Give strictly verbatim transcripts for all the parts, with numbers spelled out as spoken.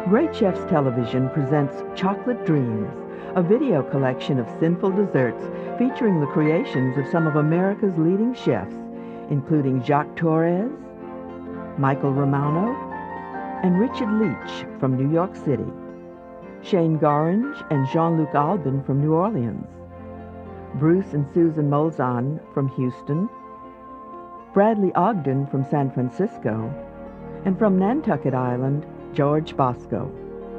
Great Chefs Television presents Chocolate Dreams, a video collection of sinful desserts featuring the creations of some of America's leading chefs, including Jacques Torres, Michael Romano, and Richard Leach from New York City, Shane Gorange and Jean-Luc Albin from New Orleans, Bruce and Susan Molzon from Houston, Bradley Ogden from San Francisco, and from Nantucket Island, George Bosco.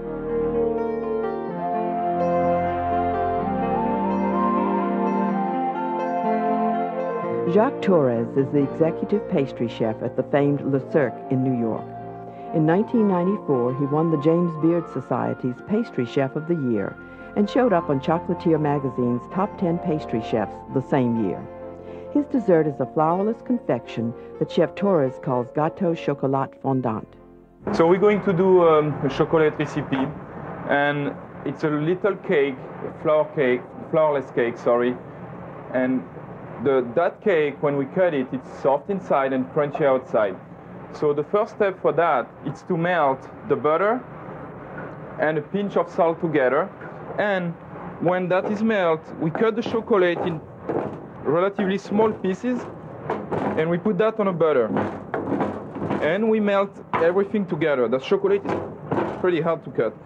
Jacques Torres is the executive pastry chef at the famed Le Cirque in New York. In nineteen ninety-four, he won the James Beard Society's Pastry Chef of the Year and showed up on Chocolatier magazine's top ten pastry chefs the same year. His dessert is a flourless confection that Chef Torres calls Gâteau Chocolat Fondant. So we're going to do um, a chocolate recipe, and it's a little cake, a flour cake, flourless cake, sorry, and the, that cake, when we cut it, it's soft inside and crunchy outside. So the first step for that is to melt the butter and a pinch of salt together, and when that is melted, we cut the chocolate in relatively small pieces, and we put that on a butter. And we melt everything together. The chocolate is pretty hard to cut.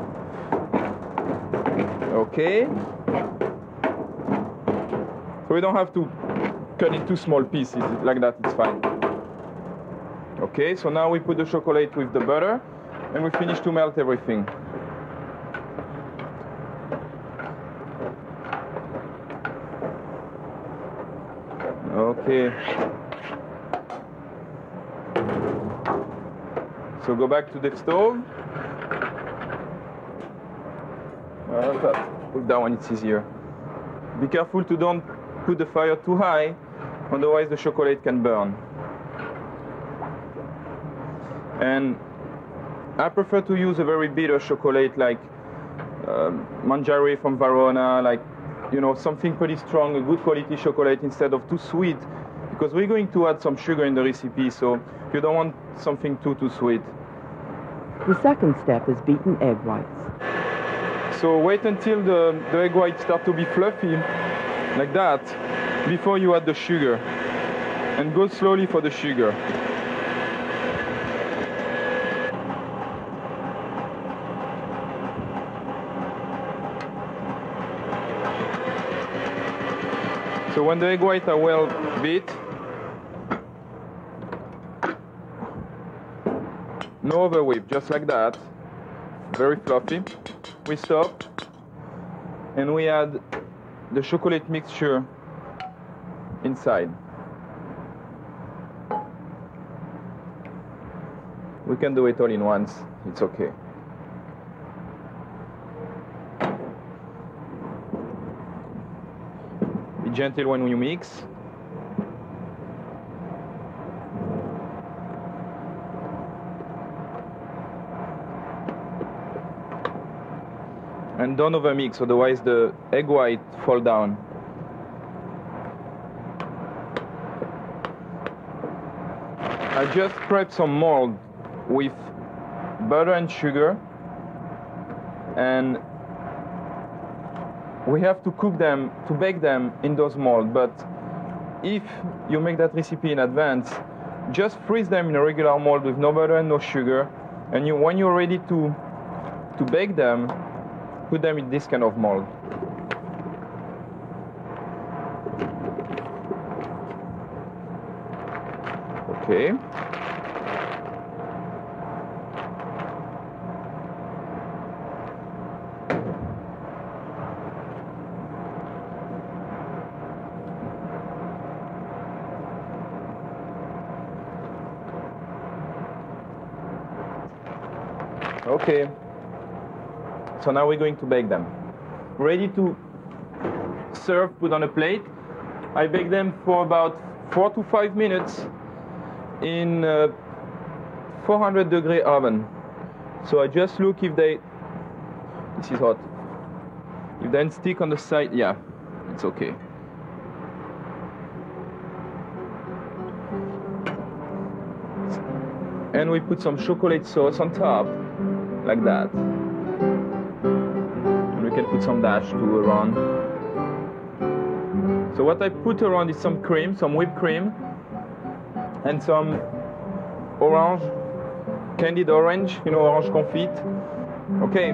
Okay. So we don't have to cut into small pieces. Like that, it's fine. Okay, so now we put the chocolate with the butter, and we finish to melt everything. Okay. So go back to the stove. Uh, put that one, it's easier. Be careful to don't put the fire too high, otherwise the chocolate can burn. And I prefer to use a very bitter chocolate like uh, Mangiare from Verona, like, you know, something pretty strong, a good quality chocolate instead of too sweet, because we're going to add some sugar in the recipe, so you don't want something too, too sweet. The second step is beaten egg whites. So wait until the, the egg whites start to be fluffy, like that, before you add the sugar. And go slowly for the sugar. So when the egg whites are well beat, no over whip, just like that, very fluffy. We stop, and we add the chocolate mixture inside. We can do it all in once, it's okay. Be gentle when you mix. And don't overmix, otherwise the egg white fall down. I just prepped some mold with butter and sugar, and we have to cook them, to bake them in those molds. But if you make that recipe in advance, just freeze them in a regular mold with no butter and no sugar, and you, when you're ready to, to bake them, put them in this kind of mold. Okay. Okay. So now we're going to bake them. Ready to serve, put on a plate. I bake them for about four to five minutes in a four hundred degree oven. So I just look if they, this is hot. If they stick on the side, yeah, it's okay. And we put some chocolate sauce on top. like that. And we can put some dash too around. So what I put around is some cream, some whipped cream, and some orange, candied orange, you know, orange confit. Okay.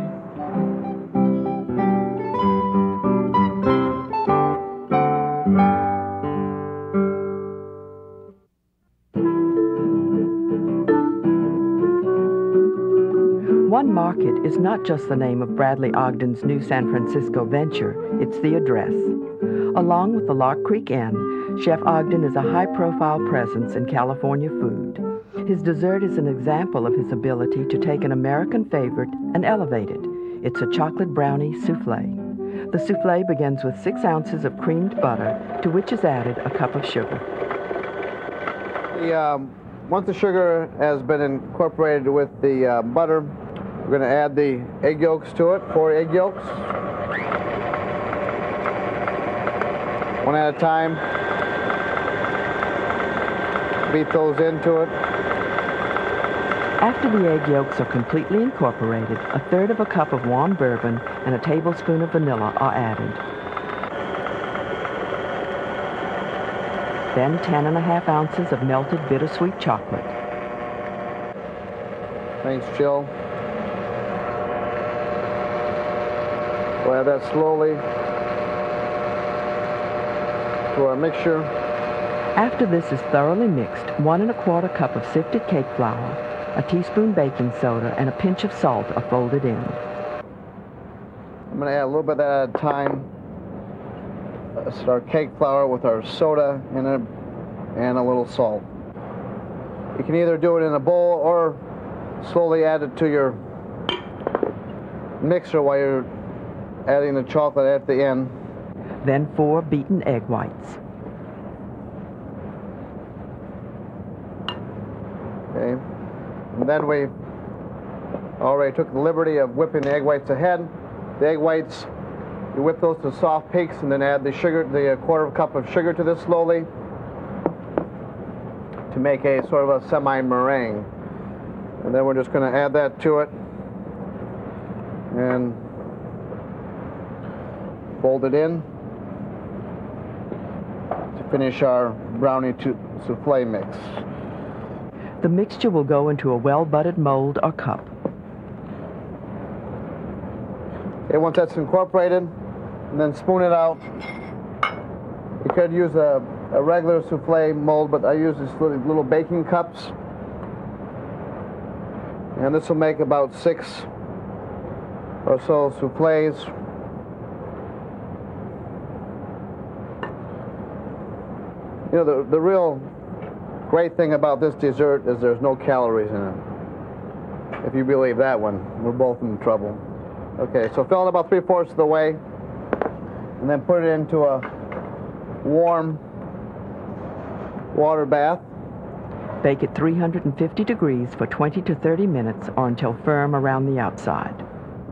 One Market is not just the name of Bradley Ogden's new San Francisco venture, it's the address. Along with the Lark Creek Inn, Chef Ogden is a high-profile presence in California food. His dessert is an example of his ability to take an American favorite and elevate it. It's a chocolate brownie souffle. The souffle begins with six ounces of creamed butter, to which is added a cup of sugar. The, um, once the sugar has been incorporated with the uh, butter, we're going to add the egg yolks to it, four egg yolks. One at a time. Beat those into it. After the egg yolks are completely incorporated, a third of a cup of warm bourbon and a tablespoon of vanilla are added. Then ten and a half ounces of melted bittersweet chocolate. Thanks, Jill. We'll add that slowly to our mixture. After this is thoroughly mixed, one and a quarter cup of sifted cake flour, a teaspoon baking soda, and a pinch of salt are folded in. I'm going to add a little bit of that at a time. Uh, our cake flour with our soda in it and a little salt. You can either do it in a bowl or slowly add it to your mixer while you're adding the chocolate at the end. Then four beaten egg whites. Okay. And then we already took the liberty of whipping the egg whites ahead. The egg whites, you whip those to soft peaks and then add the sugar, the quarter of a cup of sugar to this slowly to make a sort of a semi-meringue. And then we're just going to add that to it and fold it in to finish our brownie souffle mix. The mixture will go into a well-buttered mold or cup. Okay, once that's incorporated, and then spoon it out. You could use a, a regular souffle mold, but I use these little, little baking cups. And this will make about six or so souffles. You know, the, the real great thing about this dessert is there's no calories in it. If you believe that one, we're both in trouble. Okay, so fill it about three-fourths of the way, and then put it into a warm water bath. Bake at three hundred fifty degrees for twenty to thirty minutes or until firm around the outside.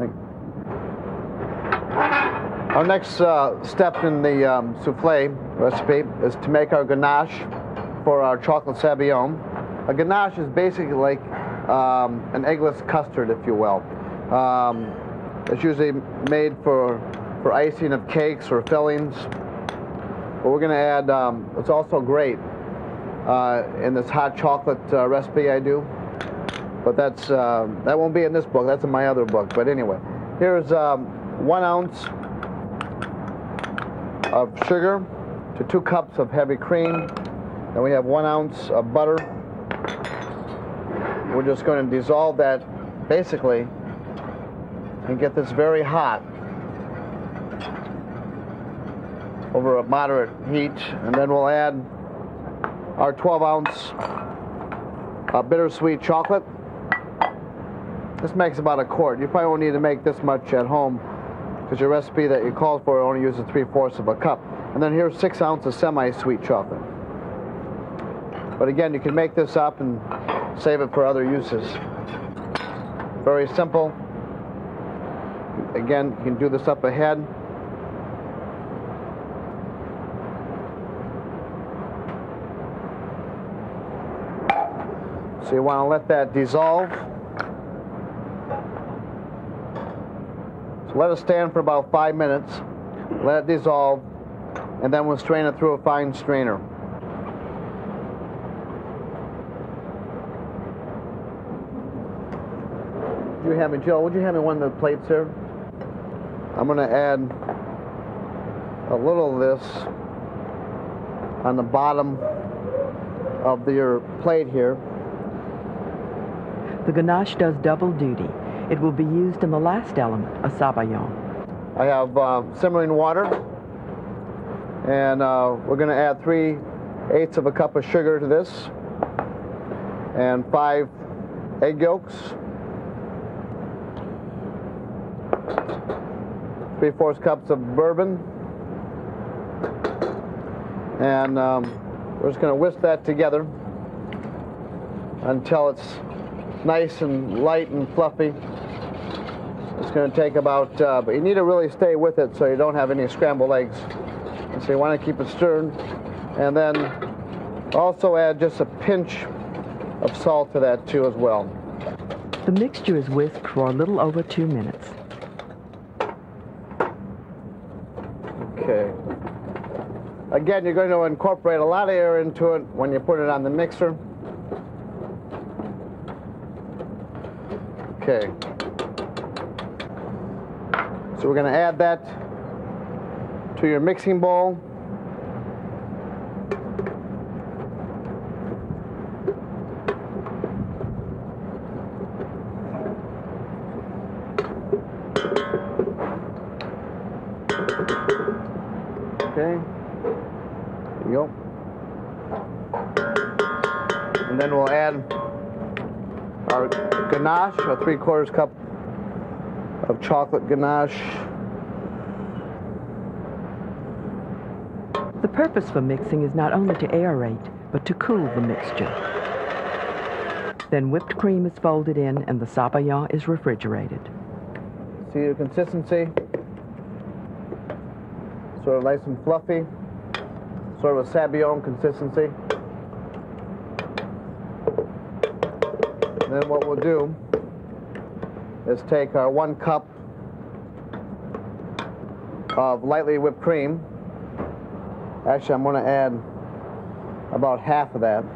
Our next uh, step in the um, souffle recipe is to make our ganache for our chocolate sabayon. A ganache is basically like um, an eggless custard, if you will. Um, it's usually made for, for icing of cakes or fillings. But we're going to add, um, it's also great uh, in this hot chocolate uh, recipe I do. But that's uh, that won't be in this book, that's in my other book. But anyway, here's um, one ounce of sugar to two cups of heavy cream. Then we have one ounce of butter. We're just going to dissolve that basically and get this very hot over a moderate heat. And then we'll add our twelve ounce uh, bittersweet chocolate. This makes about a quart. You probably won't need to make this much at home because your recipe that you called for only uses three-fourths of a cup. And then here's six ounces semi-sweet chocolate. But again, you can make this up and save it for other uses. Very simple. Again, you can do this up ahead. So you want to let that dissolve. So let it stand for about five minutes, let it dissolve, and then we'll strain it through a fine strainer. Would you hand me, Jill, would you hand me one of the plates here? I'm going to add a little of this on the bottom of the, your plate here. The ganache does double duty. It will be used in the last element, a sabayon. I have uh, simmering water, and uh, we're going to add three eighths of a cup of sugar to this, and five egg yolks, three-fourths cups of bourbon, and um, we're just going to whisk that together until it's nice and light and fluffy. It's going to take about, uh, but you need to really stay with it so you don't have any scrambled eggs. And so you want to keep it stirred, and then also add just a pinch of salt to that too as well. The mixture is whisked for a little over two minutes. Okay. Again, you're going to incorporate a lot of air into it when you put it on the mixer. Okay. So we're going to add that to your mixing bowl. Okay. There you go. And then we'll add our ganache, a three-quarters cup of chocolate ganache. The purpose for mixing is not only to aerate, but to cool the mixture. Then whipped cream is folded in and the sabayon is refrigerated. See the consistency? Sort of nice and fluffy. Sort of a sabayon consistency. And then what we'll do is take our one cup of lightly whipped cream. Actually, I'm going to add about half of that.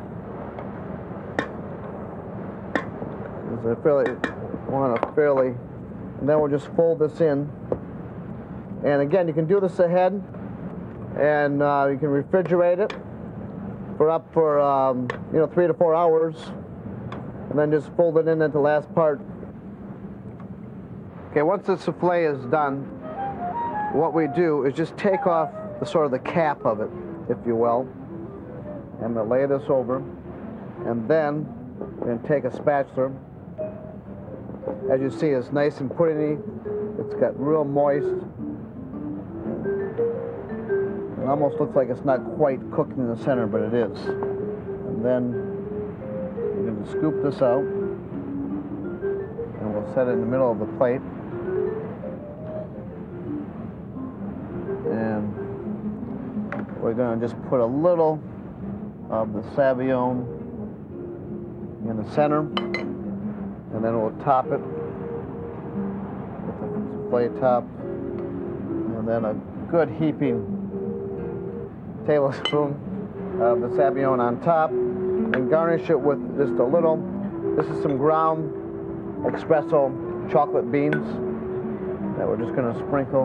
I fairly want to fairly, and then we'll just fold this in. And again, you can do this ahead, and uh, you can refrigerate it for up for um, you know three to four hours, and then just fold it in at the last part. Okay, once the souffle is done, what we do is just take off the sort of the cap of it, if you will. I'm going to lay this over, and then we're going to take a spatula. As you see, it's nice and puddingy. It's got real moist. It almost looks like it's not quite cooked in the center, but it is. And then we're going to scoop this out, and we'll set it in the middle of the plate. And we're going to just put a little of the sabayon in the center, and then we'll top it with the souffle top, and then a good heaping tablespoon of the sabayon on top, and garnish it with just a little. This is some ground espresso chocolate beans that we're just going to sprinkle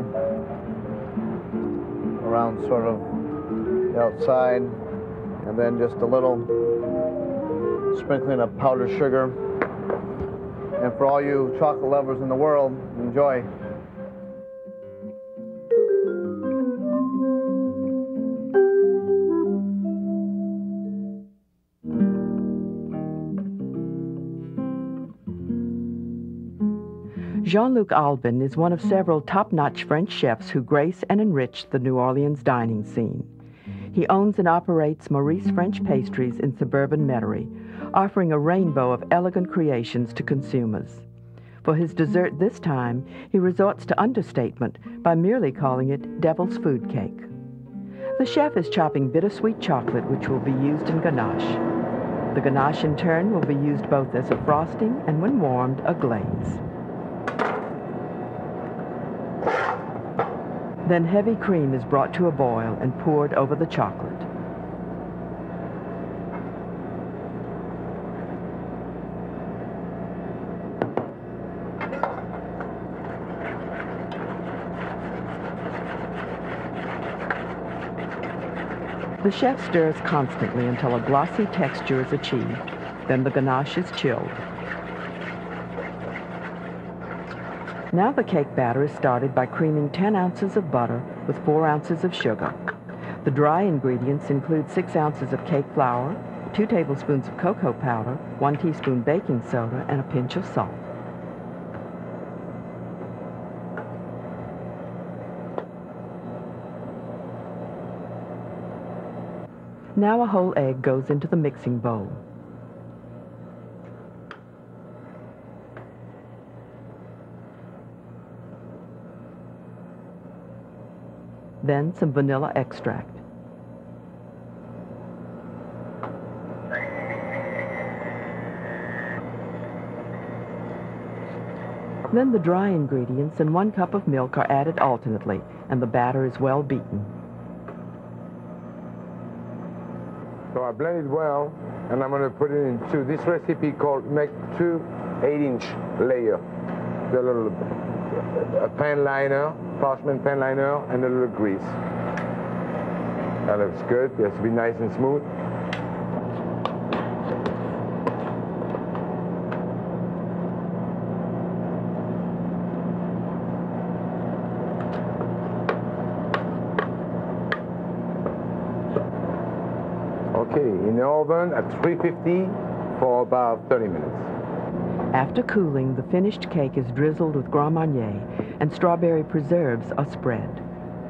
around sort of the outside, and then just a little sprinkling of powdered sugar. And for all you chocolate lovers in the world, enjoy. Jean-Luc Albin is one of several top-notch French chefs who grace and enrich the New Orleans dining scene. He owns and operates Maurice French Pastries in suburban Metairie, offering a rainbow of elegant creations to consumers. For his dessert this time, he resorts to understatement by merely calling it Devil's Food Cake. The chef is chopping bittersweet chocolate, which will be used in ganache. The ganache, in turn, will be used both as a frosting and, when warmed, a glaze. Then heavy cream is brought to a boil and poured over the chocolate. The chef stirs constantly until a glossy texture is achieved. Then the ganache is chilled. Now the cake batter is started by creaming ten ounces of butter with four ounces of sugar. The dry ingredients include six ounces of cake flour, two tablespoons of cocoa powder, one teaspoon baking soda, and a pinch of salt. Now a whole egg goes into the mixing bowl. Then some vanilla extract. Then the dry ingredients and one cup of milk are added alternately, and the batter is well beaten. So I blend it well, and I'm going to put it into this recipe called make two eight-inch layer. The little a pan liner, parchment pan liner, and a little grease. That looks good. It has to be nice and smooth. Okay, in the oven at three fifty for about thirty minutes. After cooling, the finished cake is drizzled with Grand Marnier, and strawberry preserves are spread.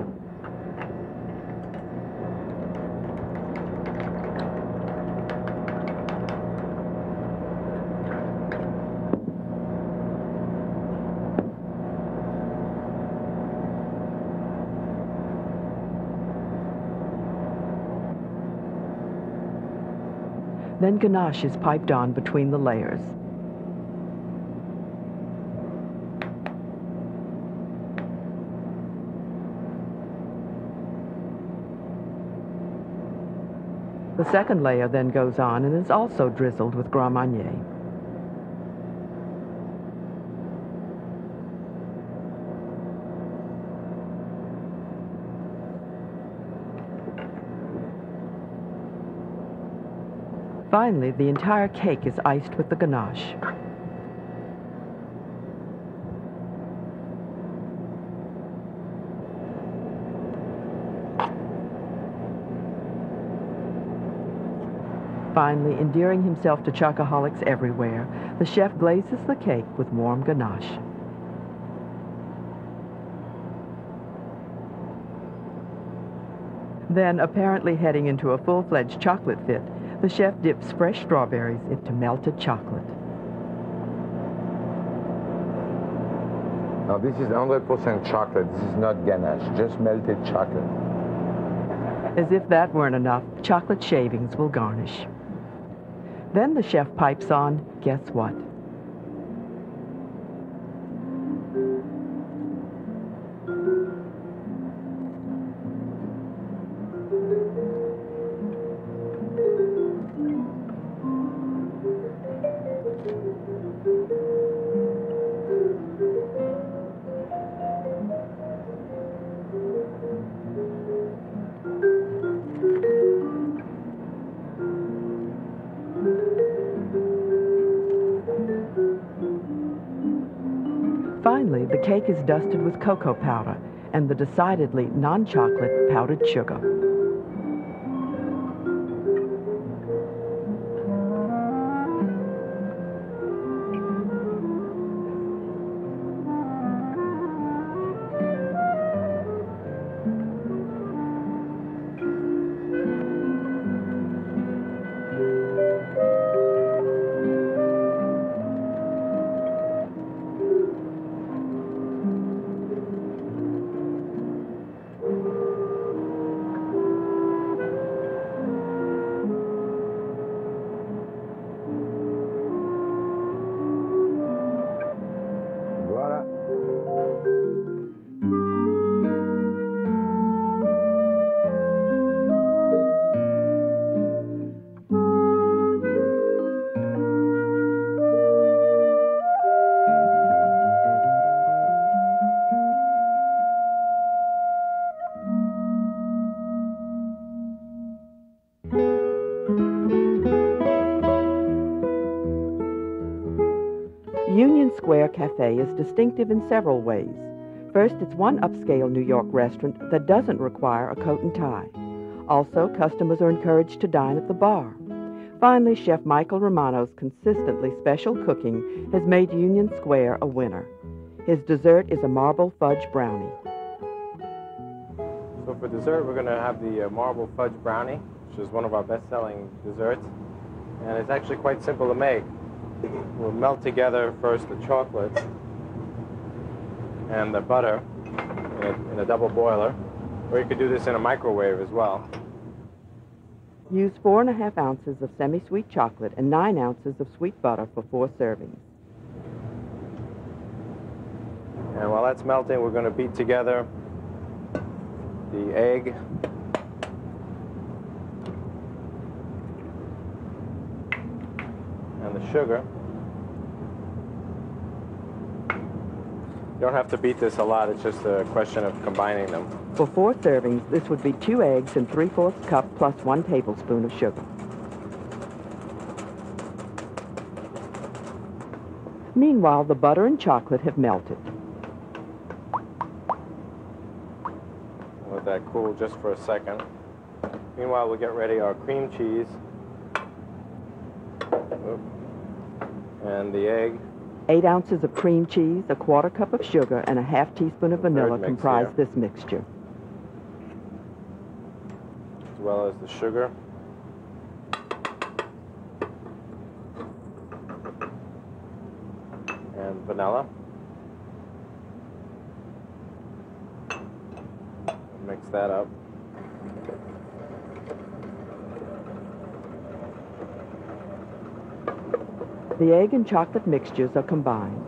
Then ganache is piped on between the layers. The second layer then goes on and is also drizzled with Grand Marnier. Finally, the entire cake is iced with the ganache. Finally, endearing himself to chocoholics everywhere, the chef glazes the cake with warm ganache. Then, apparently heading into a full-fledged chocolate fit, the chef dips fresh strawberries into melted chocolate. Now this is one hundred percent chocolate. This is not ganache, just melted chocolate. As if that weren't enough, chocolate shavings will garnish. Then the chef pipes on, guess what? Finally, the cake is dusted with cocoa powder and the decidedly non-chocolate powdered sugar. Union Square Cafe is distinctive in several ways. First, it's one upscale New York restaurant that doesn't require a coat and tie. Also, customers are encouraged to dine at the bar. Finally, Chef Michael Romano's consistently special cooking has made Union Square a winner. His dessert is a marble fudge brownie. So for dessert, we're going to have the uh, marble fudge brownie, which is one of our best-selling desserts. And it's actually quite simple to make. We'll melt together first the chocolate and the butter in a, in a double boiler, or you could do this in a microwave as well. Use four and a half ounces of semi-sweet chocolate and nine ounces of sweet butter for four servings. And while that's melting, we're going to beat together the egg and the sugar. You don't have to beat this a lot, it's just a question of combining them. For four servings, this would be two eggs and three-fourths cup plus one tablespoon of sugar. Meanwhile, the butter and chocolate have melted. Let that cool just for a second. Meanwhile, we'll get ready our cream cheese and the egg. Eight ounces of cream cheese, a quarter cup of sugar, and a half teaspoon of vanilla comprise this mixture. As well as the sugar. And vanilla. Mix that up. The egg and chocolate mixtures are combined.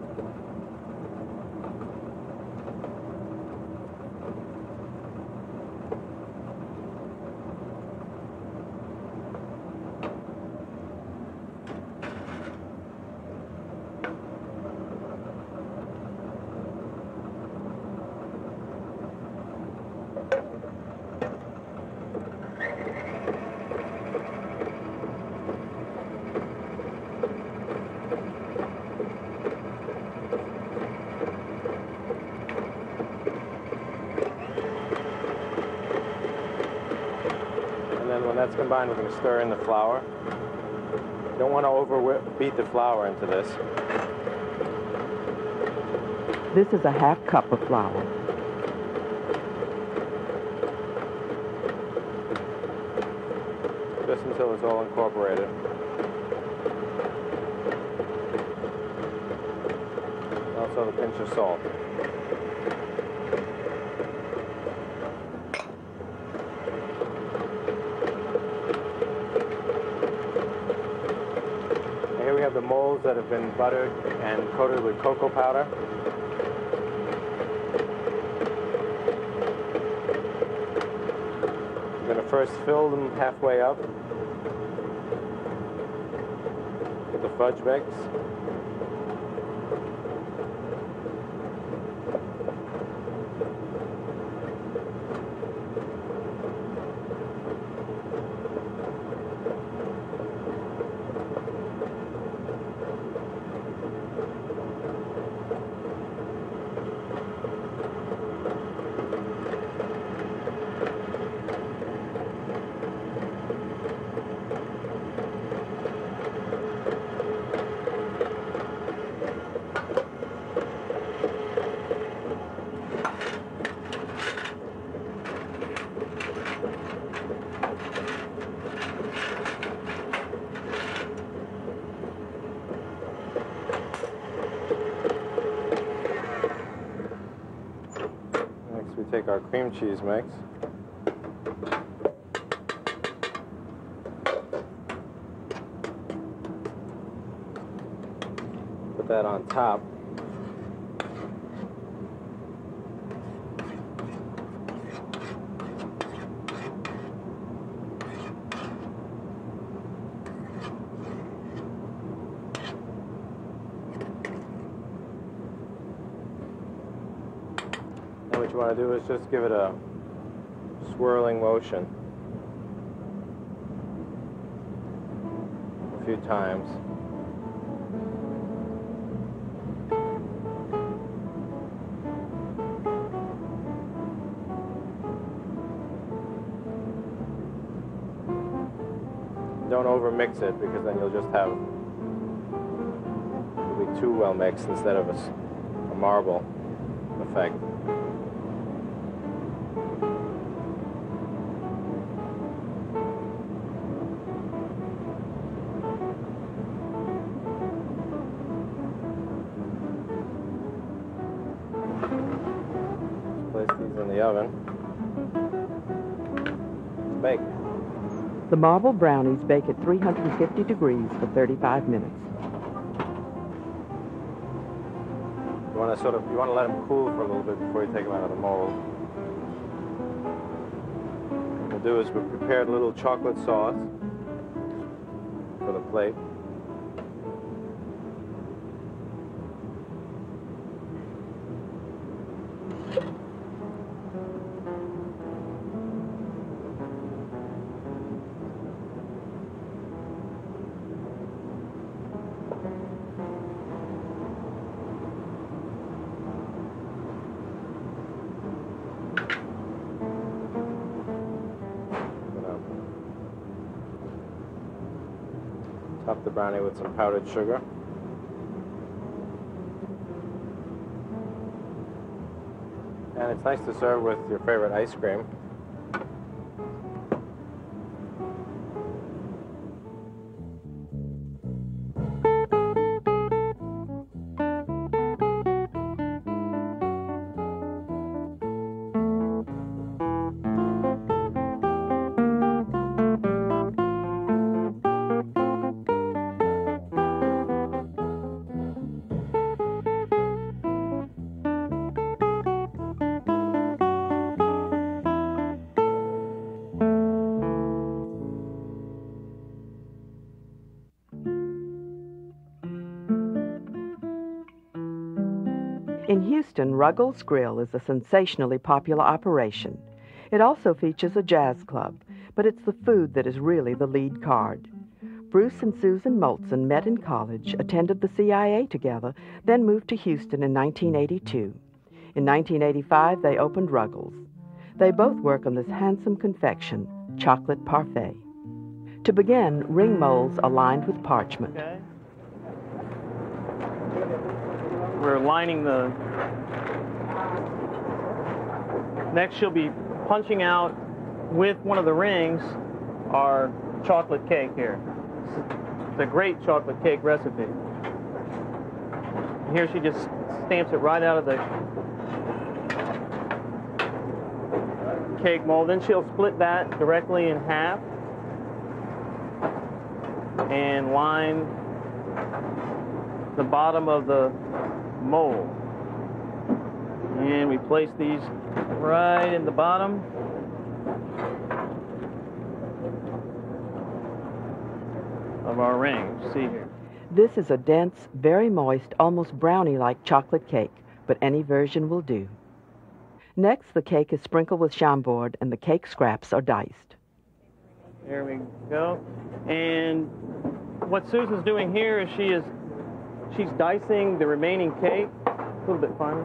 When that's combined, we're going to stir in the flour. You don't want to over beat the flour into this. This is a half cup of flour. Just until it's all incorporated. Also the pinch of salt. Here we have the molds that have been buttered and coated with cocoa powder. I'm going to first fill them halfway up with the fudge mix. We take our cream cheese mix. Put that on top. What you want to do is just give it a swirling motion. few times. Don't over mix it, because then you'll just have, it'll be too well mixed instead of a, a marble effect. Place these in the oven. Bake. The marble brownies bake at three hundred fifty degrees for thirty-five minutes. You want to sort of, you want to let them cool for a little bit before you take them out of the mold. What we'll do is we've prepared a little chocolate sauce for the plate. Top the brownie with some powdered sugar. And it's nice to serve with your favorite ice cream. In Houston, Ruggles Grill is a sensationally popular operation. It also features a jazz club, but it's the food that is really the lead card. Bruce and Susan Moltzen met in college, attended the C I A together, then moved to Houston in nineteen eighty-two. In nineteen eighty-five, they opened Ruggles. They both work on this handsome confection, chocolate parfait. To begin, ring molds are lined with parchment. Okay. We're lining the... Next, she'll be punching out with one of the rings our chocolate cake here. It's a great chocolate cake recipe. Here she just stamps it right out of the cake mold. Then she'll split that directly in half and line the bottom of the mold. And we place these right in the bottom. Of our ring. See here. This is a dense, very moist, almost brownie-like chocolate cake, but any version will do. Next, the cake is sprinkled with Chambord and the cake scraps are diced. There we go. And what Susan's doing here is she is she's dicing the remaining cake a little bit finer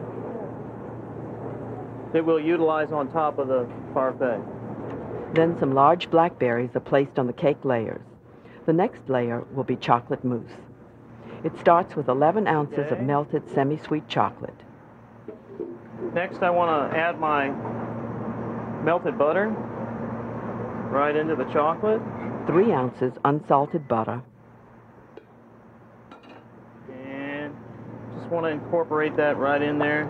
that we'll utilize on top of the parfait. Then some large blackberries are placed on the cake layers. The next layer will be chocolate mousse. It starts with eleven ounces Okay. of melted semi-sweet chocolate. Next, I want to add my melted butter right into the chocolate. Three ounces unsalted butter. And just want to incorporate that right in there.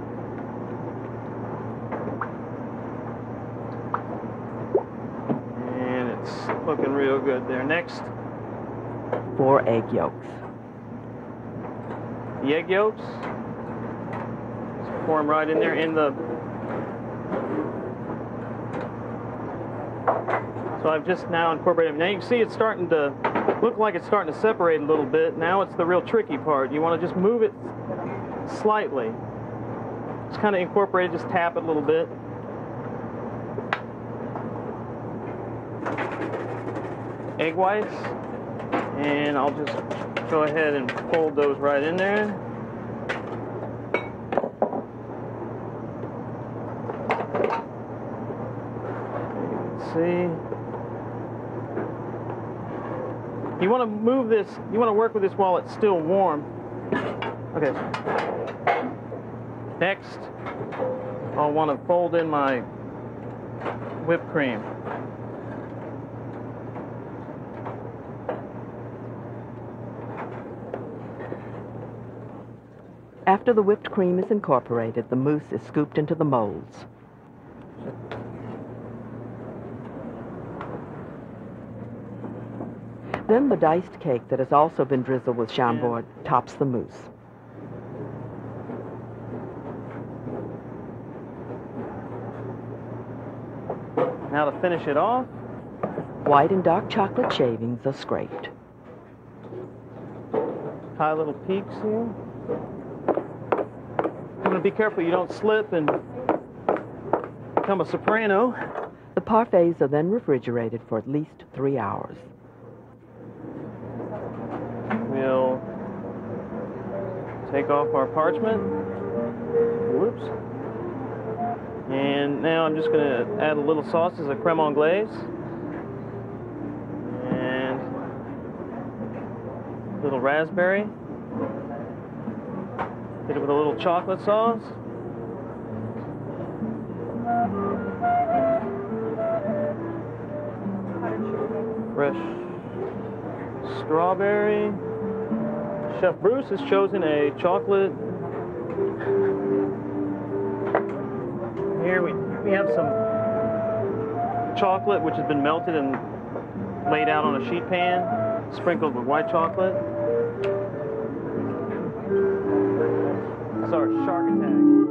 And it's looking real good there. Next, Four egg yolks. the egg yolks. Just pour them right in there in the... So I've just now incorporated them. Now you can see it's starting to look like it's starting to separate a little bit. Now it's the real tricky part. You want to just move it slightly. Just kind of incorporate it, just tap it a little bit. Egg whites. And I'll just go ahead and fold those right in there. Let's see. You want to move this, you want to work with this while it's still warm. Okay. Next, I'll want to fold in my whipped cream. After the whipped cream is incorporated, the mousse is scooped into the molds. Then the diced cake that has also been drizzled with Chambord tops the mousse. Now to finish it off, white and dark chocolate shavings are scraped. Tie little peaks here. You want to be careful you don't slip and become a soprano. The parfaits are then refrigerated for at least three hours. We'll take off our parchment. Whoops. And now I'm just going to add a little sauce as a creme anglaise. And a little raspberry. Hit it with a little chocolate sauce. Fresh strawberry. Chef Bruce has chosen a chocolate. Here we, we have some chocolate which has been melted and laid out on a sheet pan, sprinkled with white chocolate. It's our shark attack.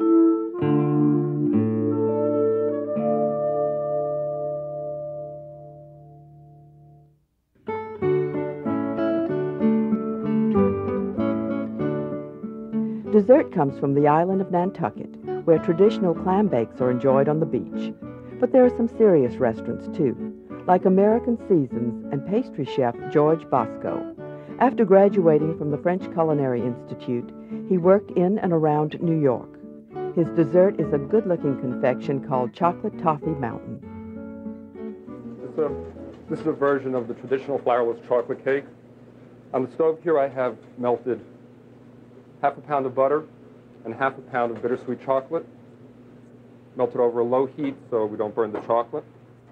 Dessert comes from the island of Nantucket, where traditional clam bakes are enjoyed on the beach. But there are some serious restaurants, too, like American Seasons and pastry chef George Bosco. After graduating from the French Culinary Institute, he worked in and around New York. His dessert is a good-looking confection called Chocolate Toffee Mountain. This, a, this is a version of the traditional flourless chocolate cake. On the stove here I have melted half a pound of butter and half a pound of bittersweet chocolate, melted over a low heat so we don't burn the chocolate.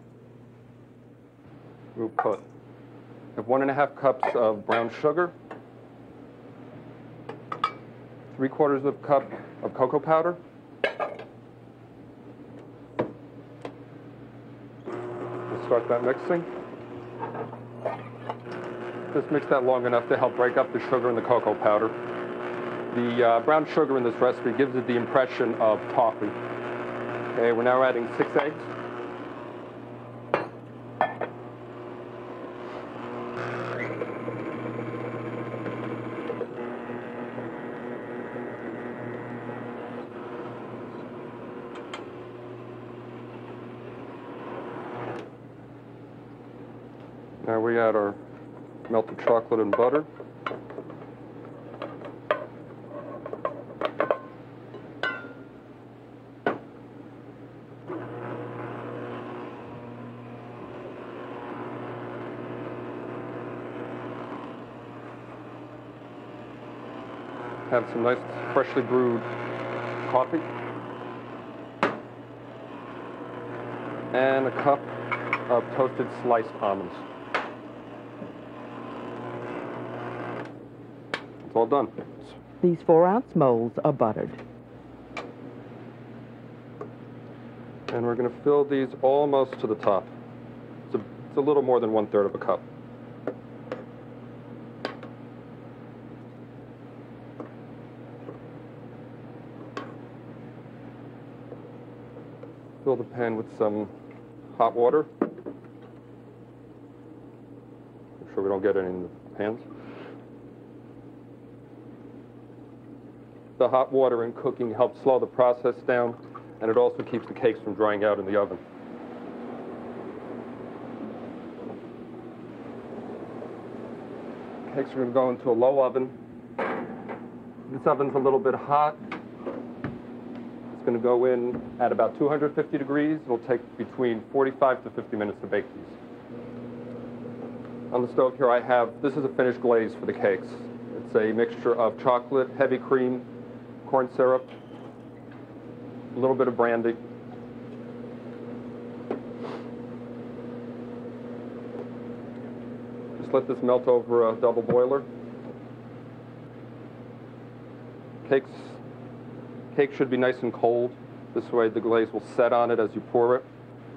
We'll put have one and a half cups of brown sugar, three quarters of a cup of cocoa powder, we'll start that mixing. Just mix that long enough to help break up the sugar and the cocoa powder. The uh, brown sugar in this recipe gives it the impression of toffee. Okay, we're now adding six eggs. Now we add our melted chocolate and butter. Have some nice freshly brewed coffee. And a cup of toasted sliced almonds. It's all done. These four-ounce molds are buttered. And we're going to fill these almost to the top. It's a, it's a little more than one-third of a cup. Fill the pan with some hot water. Make sure we don't get any in the pans. The hot water in cooking helps slow the process down, and it also keeps the cakes from drying out in the oven. Cakes are going to go into a low oven. This oven's a little bit hot. It's going to go in at about two hundred fifty degrees. It'll take between forty-five to fifty minutes to bake these. On the stove here I have, this is a finished glaze for the cakes. It's a mixture of chocolate, heavy cream, corn syrup, a little bit of brandy. Just let this melt over a double boiler. Cakes, cake should be nice and cold. This way the glaze will set on it as you pour it.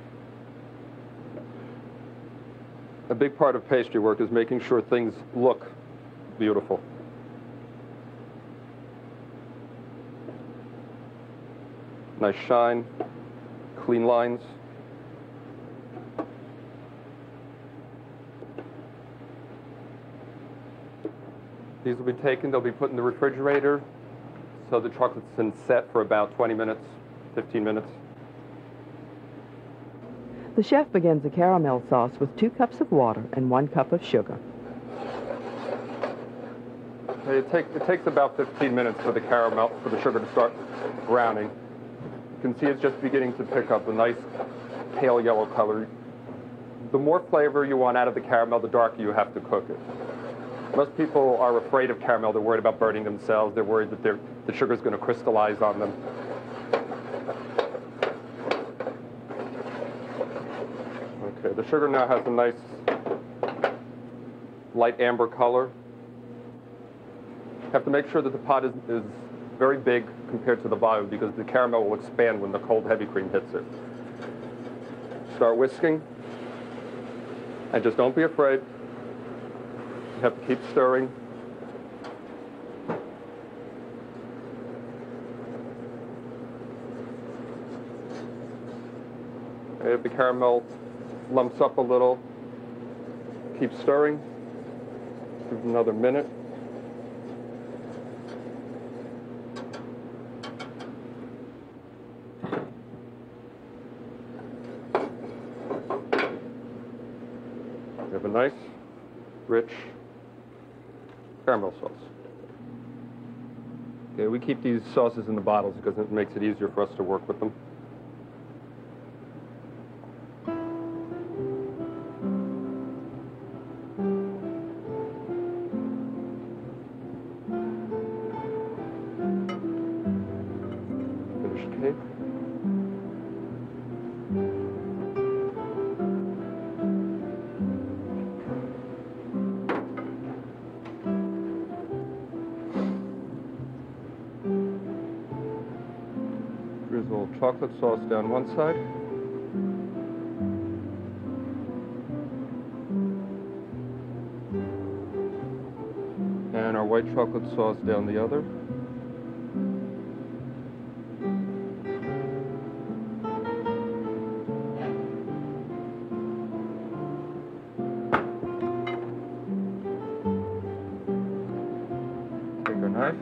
A big part of pastry work is making sure things look beautiful. Nice shine, clean lines. These will be taken, they'll be put in the refrigerator so the chocolate's been set for about twenty minutes, fifteen minutes. The chef begins a caramel sauce with two cups of water and one cup of sugar. Okay, it, take, it takes about fifteen minutes for the caramel, for the sugar to start browning. You can see it's just beginning to pick up a nice pale yellow color. The more flavor you want out of the caramel, the darker you have to cook it. Most people are afraid of caramel. They're worried about burning themselves. They're worried that they're, the sugar is going to crystallize on them. Okay, the sugar now has a nice light amber color. You have to make sure that the pot is, is very big compared to the volume because the caramel will expand when the cold heavy cream hits it. Start whisking. And just don't be afraid. You have to keep stirring. And if the caramel lumps up a little, keep stirring. Give it another minute. You have a nice, rich caramel sauce. Okay, we keep these sauces in the bottles because it makes it easier for us to work with them. Finished cake. Drizzle chocolate sauce down one side. And our white chocolate sauce down the other. Take our knife.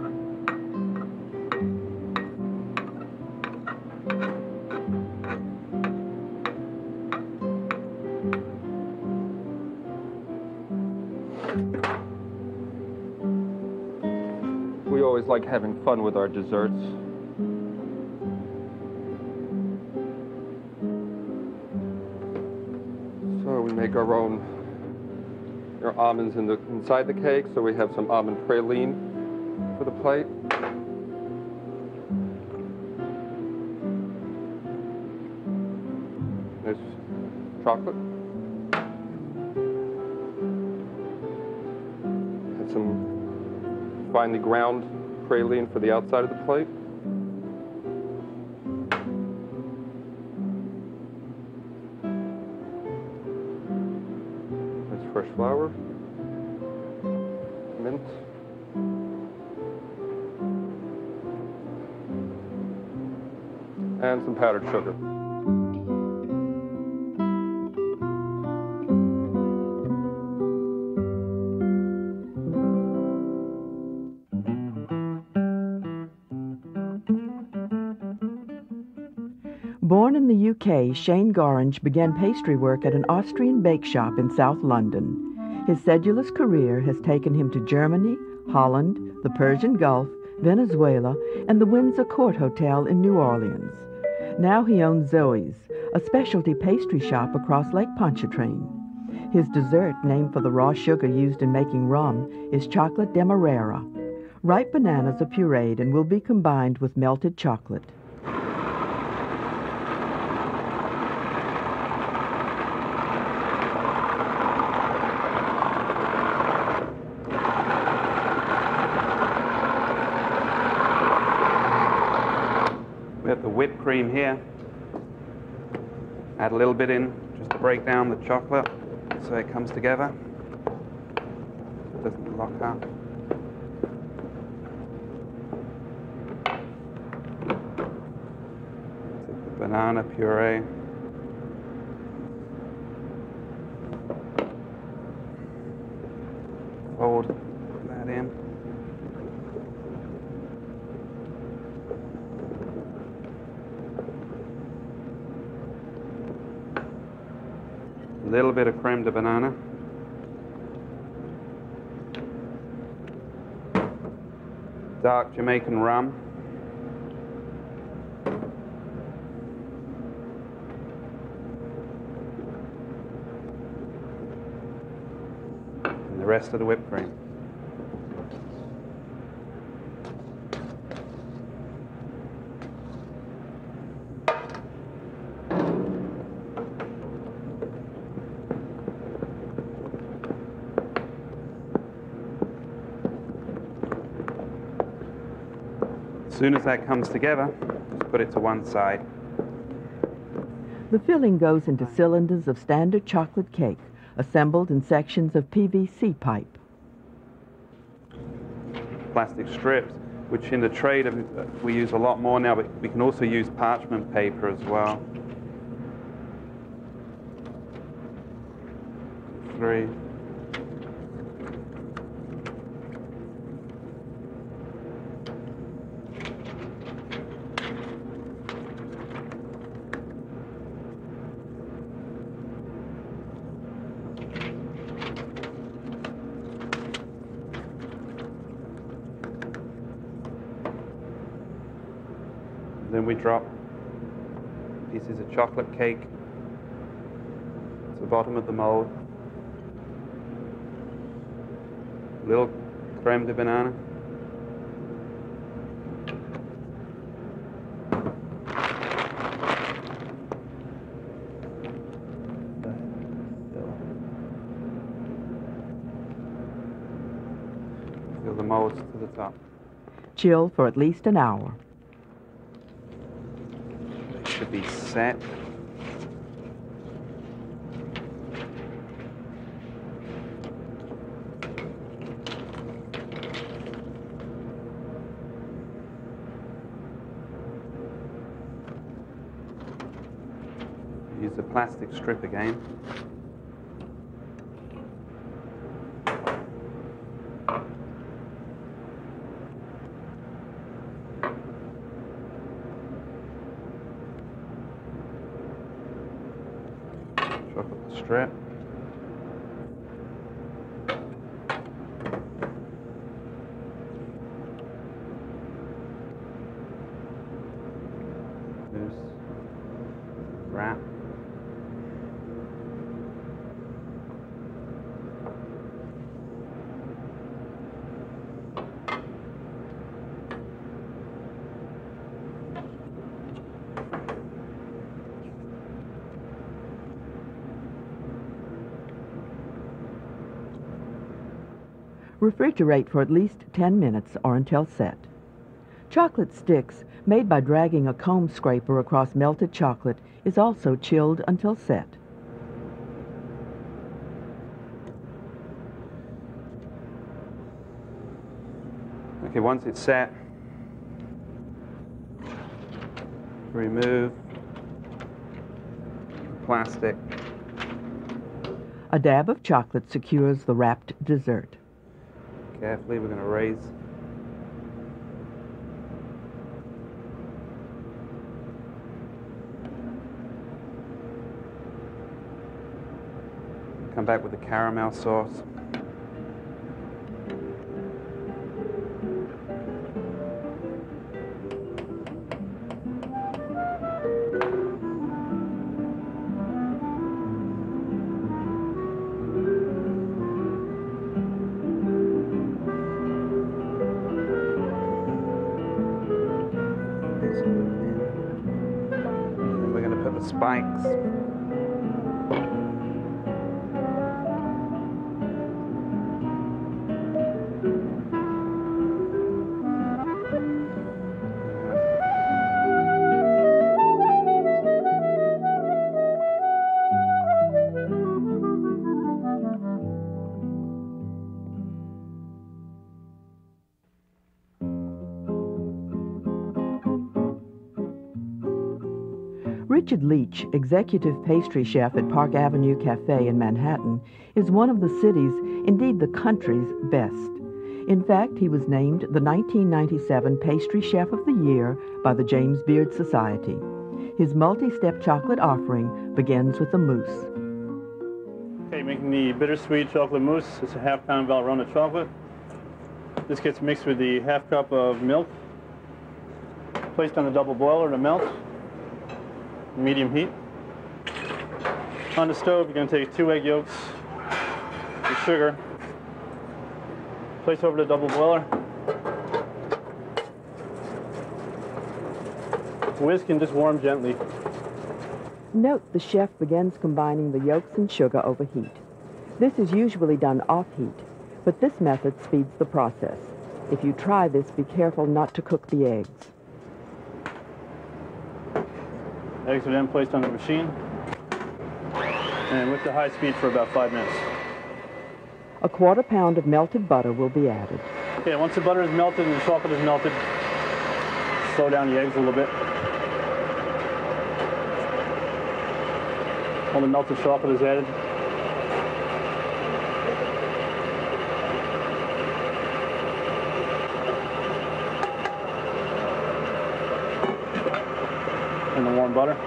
We always like having fun with our desserts. So we make our own our almonds in the, inside the cake, so we have some almond praline for the plate. There's chocolate. And some finely ground praline for the outside of the plate. That's fresh flour, mint, and some powdered sugar. Born in the U K, Shane Gorringe began pastry work at an Austrian bake shop in South London. His sedulous career has taken him to Germany, Holland, the Persian Gulf, Venezuela, and the Windsor Court Hotel in New Orleans. Now he owns Zoe's, a specialty pastry shop across Lake Pontchartrain. His dessert, named for the raw sugar used in making rum, is chocolate demerara. Ripe bananas are pureed and will be combined with melted chocolate. We have the whipped cream here. Add a little bit in just to break down the chocolate so it comes together. It doesn't lock up. Take the banana puree. Fold that in. A little bit of creme de banana. Dark Jamaican rum. And the rest of the whipped cream. As soon as that comes together, just put it to one side. The filling goes into cylinders of standard chocolate cake, assembled in sections of P V C pipe. Plastic strips, which in the trade we use a lot more now, but we can also use parchment paper as well. Three. Then we drop pieces of chocolate cake to the bottom of the mold. A little creme de banana. Fill the molds to the top. Chill for at least an hour. Should be set. Use the plastic strip again. Chocolate strip. Loose. Wrap. Refrigerate for at least ten minutes or until set. Chocolate sticks, made by dragging a comb scraper across melted chocolate, is also chilled until set. Okay, once it's set, remove the plastic. A dab of chocolate secures the wrapped dessert. Carefully, we're going to raise Come back with the caramel sauce. Then we're going to put the spikes. Richard Leach, executive pastry chef at Park Avenue Cafe in Manhattan, is one of the city's, indeed the country's, best. In fact, he was named the nineteen ninety-seven Pastry Chef of the Year by the James Beard Society. His multi-step chocolate offering begins with a mousse. Okay, making the bittersweet chocolate mousse. It's a half pound Valrhona chocolate. This gets mixed with the half cup of milk, placed on the double boiler to melt. Medium heat. On the stove, you're going to take two egg yolks and sugar, place over the double boiler, whisk and just warm gently. Note the chef begins combining the yolks and sugar over heat. This is usually done off heat, but this method speeds the process. If you try this, be careful not to cook the eggs. Eggs are then placed on the machine and with the high speed for about five minutes. A quarter pound of melted butter will be added. Okay, once the butter is melted and the chocolate is melted, slow down the eggs a little bit. All the melted chocolate is added. And the warm butter.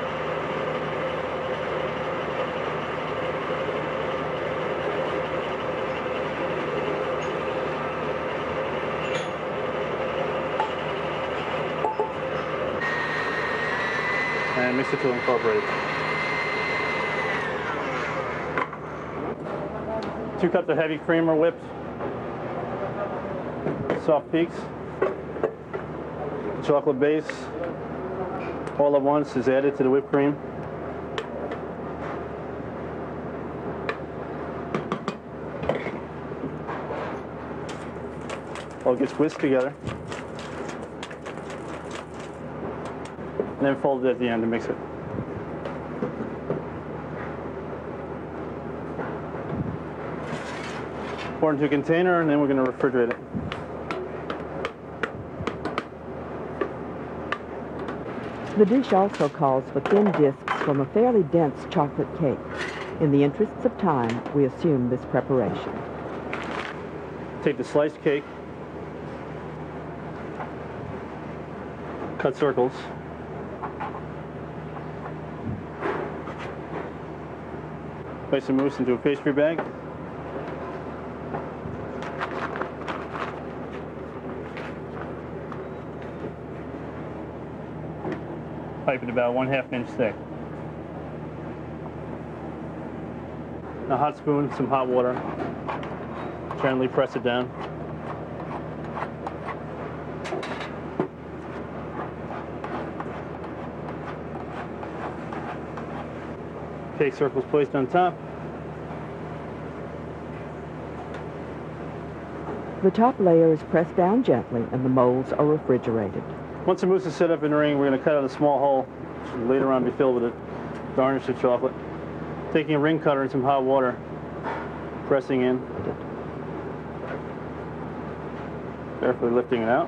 And mix it to incorporate it. Two cups of heavy cream are whipped. Soft peaks. The chocolate base all at once is added to the whipped cream. All gets whisked together. And then folded at the end to mix it. Pour into a container, and then we're going to refrigerate it. The dish also calls for thin discs from a fairly dense chocolate cake. In the interests of time, we assume this preparation. Take the sliced cake, cut circles, place the mousse into a pastry bag. Pipe it about one half inch thick. A hot spoon, some hot water. Gently press it down. Cake circles placed on top. The top layer is pressed down gently and the molds are refrigerated. Once the mousse is set up in the ring, we're going to cut out a small hole, which will later on be filled with it, garnish the chocolate. Taking a ring cutter and some hot water, pressing in, carefully lifting it out.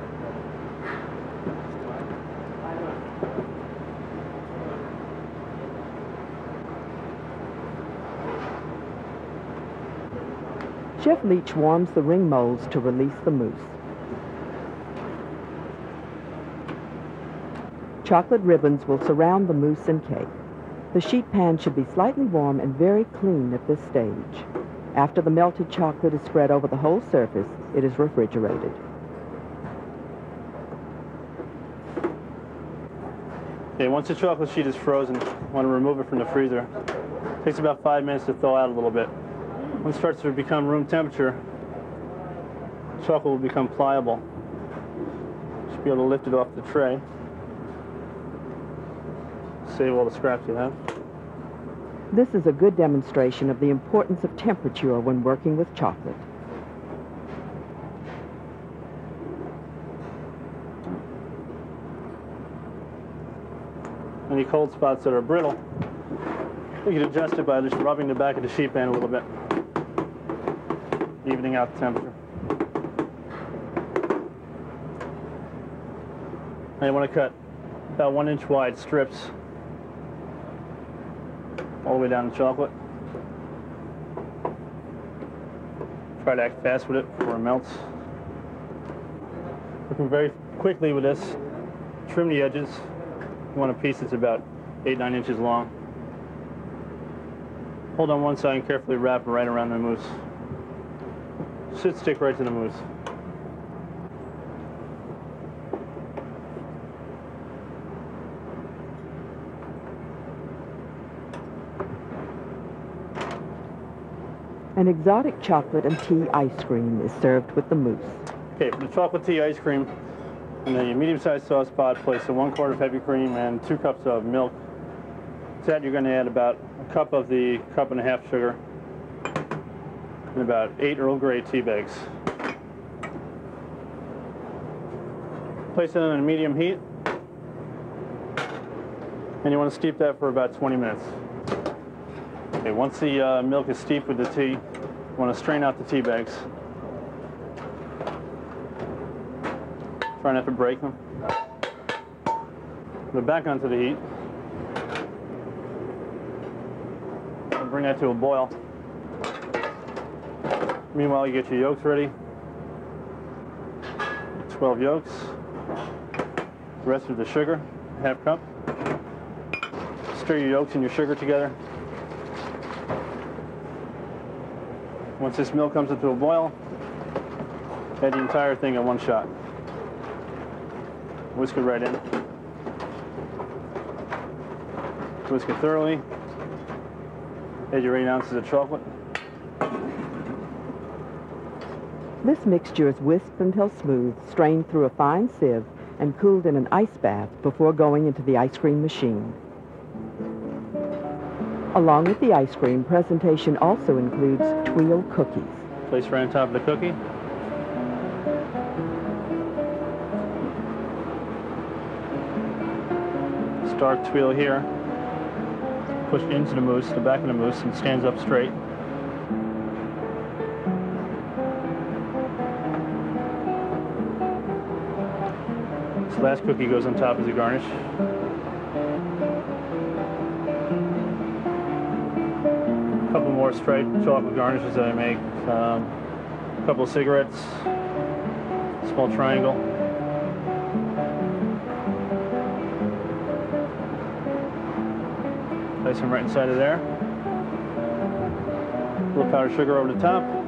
Chef Leach warms the ring molds to release the mousse. Chocolate ribbons will surround the mousse and cake. The sheet pan should be slightly warm and very clean at this stage. After the melted chocolate is spread over the whole surface, it is refrigerated. Okay, once the chocolate sheet is frozen, you want to remove it from the freezer. It takes about five minutes to thaw out a little bit. When it starts to become room temperature, chocolate will become pliable. You should be able to lift it off the tray. Save all the scraps you have. This is a good demonstration of the importance of temperature when working with chocolate. Any cold spots that are brittle, you can adjust it by just rubbing the back of the sheet pan a little bit, evening out the temperature. And you want to cut about one inch wide strips all the way down the chocolate. Try to act fast with it before it melts. Working very quickly with this, trim the edges. You want a piece that's about eight, nine inches long. Hold on one side and carefully wrap it right around the mousse. Should stick right to the mousse. An exotic chocolate and tea ice cream is served with the mousse. Okay, for the chocolate tea ice cream, in a medium-sized sauce pot, place a one quart of heavy cream and two cups of milk. To that, you're going to add about a cup of the cup and a half sugar and about eight Earl Grey tea bags. Place it on a medium heat, and you want to steep that for about twenty minutes. Okay, once the uh, milk is steeped with the tea, you want to strain out the tea bags. Try not to break them. Put it back onto the heat. And bring that to a boil. Meanwhile, you get your yolks ready. twelve yolks. The rest of the sugar, half cup. Stir your yolks and your sugar together. Once this milk comes into a boil, add the entire thing in one shot. Whisk it right in. Whisk it thoroughly. Add your eight ounces of chocolate. This mixture is whisked until smooth, strained through a fine sieve, and cooled in an ice bath before going into the ice cream machine. Along with the ice cream, presentation also includes Tweel cookies. Place right on top of the cookie. Dark Tweel here, pushed into the mousse, the back of the mousse, and stands up straight. This last cookie goes on top as a garnish. A couple more striped chocolate garnishes that I make. Um, a couple of cigarettes, small triangle. Place them right inside of there. A little powdered sugar over the top.